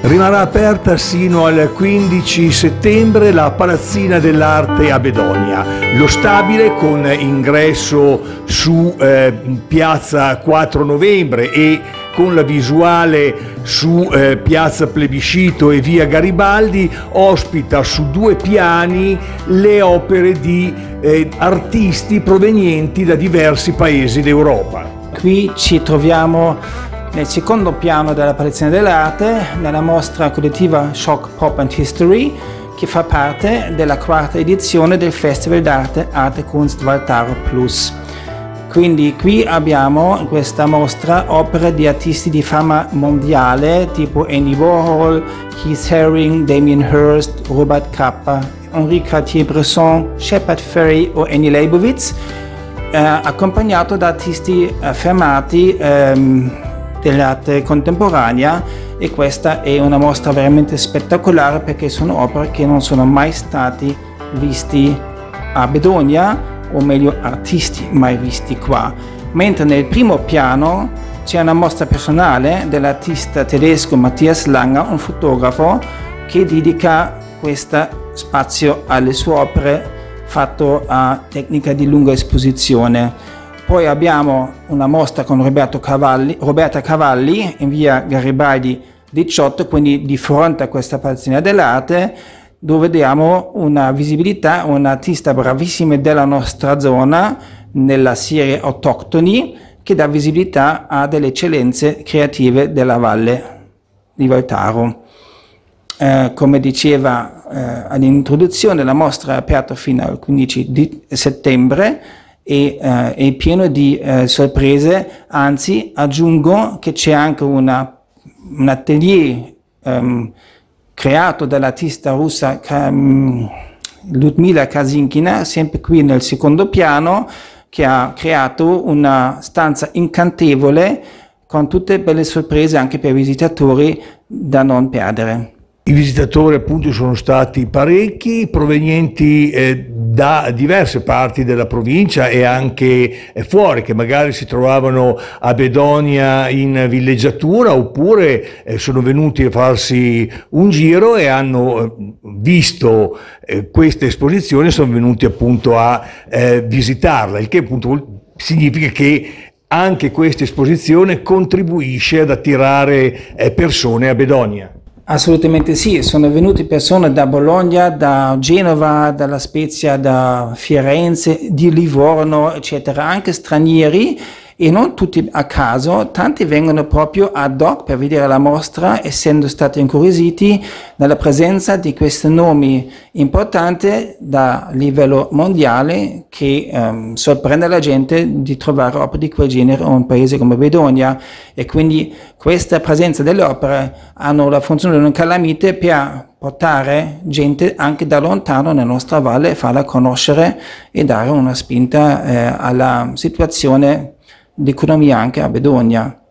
Rimarrà aperta sino al 15 settembre la Palazzina dell'Arte a Bedonia, lo stabile con ingresso su piazza 4 novembre e con la visuale su piazza Plebiscito e via Garibaldi, ospita su 2 piani le opere di artisti provenienti da diversi paesi d'Europa. Qui ci troviamo nel secondo piano della Palazzina dell'Arte, nella mostra collettiva Shock Pop and History, che fa parte della 4ª edizione del Festival d'Arte Arte Kunst Valtaro Plus. Quindi qui abbiamo in questa mostra opere di artisti di fama mondiale tipo Andy Warhol, Keith Haring, Damien Hirst, Robert Capa, Henri Cartier-Bresson, Shepard Fairey o Annie Leibovitz, accompagnato da artisti affermati dell'arte contemporanea, e questa è una mostra veramente spettacolare perché sono opere che non sono mai stati visti a Bedonia, o meglio artisti mai visti qua. Mentre nel primo piano c'è una mostra personale dell'artista tedesco Matthias Langer, un fotografo che dedica questo spazio alle sue opere fatto a tecnica di lunga esposizione. Poi abbiamo una mostra con Roberta Cavalli in via Garibaldi 18, quindi di fronte a questa Palazzina dell'Arte, dove diamo una visibilità a un artista bravissimo della nostra zona, nella serie Autoctoni, che dà visibilità a delle eccellenze creative della Valle di Valtaro. Come diceva all'introduzione, la mostra è aperta fino al 15 di settembre, e è pieno di sorprese. Anzi, aggiungo che c'è anche un atelier creato dall'artista russa Ludmila Kazinkina, sempre qui nel secondo piano, che ha creato una stanza incantevole con tutte belle sorprese anche per i visitatori da non perdere. I visitatori appunto sono stati parecchi, provenienti da diverse parti della provincia e anche fuori, che magari si trovavano a Bedonia in villeggiatura, oppure sono venuti a farsi un giro e hanno visto questa esposizione e sono venuti appunto a visitarla, il che appunto significa che anche questa esposizione contribuisce ad attirare persone a Bedonia. Assolutamente sì, sono venute persone da Bologna, da Genova, dalla Spezia, da Firenze, di Livorno, eccetera, anche stranieri, e non tutti a caso. Tanti vengono proprio ad hoc per vedere la mostra, essendo stati incuriositi dalla presenza di questi nomi importanti da livello mondiale, che sorprende la gente di trovare opere di quel genere in un paese come Bedonia. E quindi questa presenza delle opere hanno la funzione di un calamite per portare gente anche da lontano nella nostra valle e farla conoscere e dare una spinta alla situazione di economia anche a Bedonia.